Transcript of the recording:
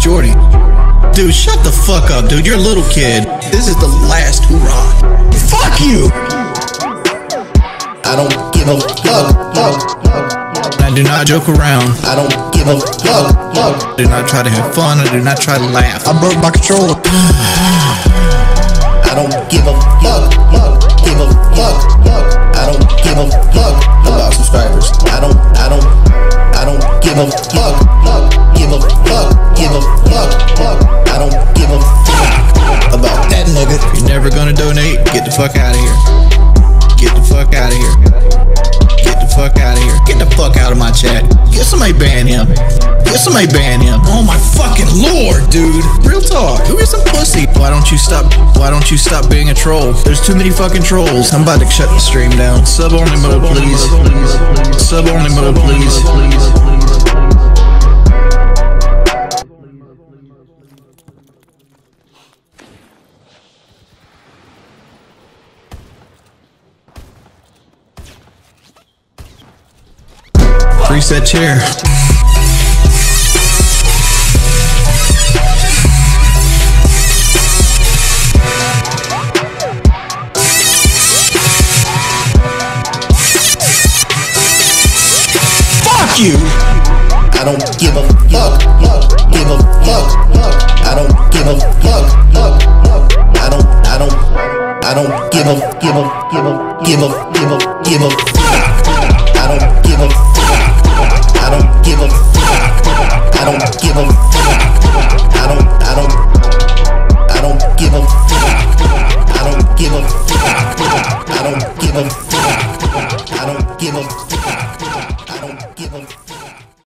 Jordy. Dude, shut the fuck up, dude. You're a little kid. This is the last hoorah. Fuck you! I don't give a fuck. I do not joke around. I don't give a fuck. I do not try to have fun. I do not try to laugh. I broke my controller. I don't give a fuck. Give a fuck. I don't give a fuck about subscribers. I don't give a fuck. Give a fuck. Give a fuck. I don't give a fuck about that nigga. You're never gonna donate. Get the fuck out of here. Get the fuck out of here. Get the fuck out of here. Get the fuck out of my chat. Get somebody ban him. Get somebody ban him. Oh my fucking lord, dude. Real talk. Who is some pussy? Why don't you stop being a troll? There's too many fucking trolls. I'm about to shut the stream down. Sub only mode, please. Sub only mode, please. Reset chair. Fuck you! I don't give a fuck. Give a fuck. I don't give a fuck. I don't give a fuck. I don't give a fuck. I don't give a fuck. I don't give a fuck. I don't give a fuck. I don't give a fuck. I don't give a fuck. I don't give a fuck.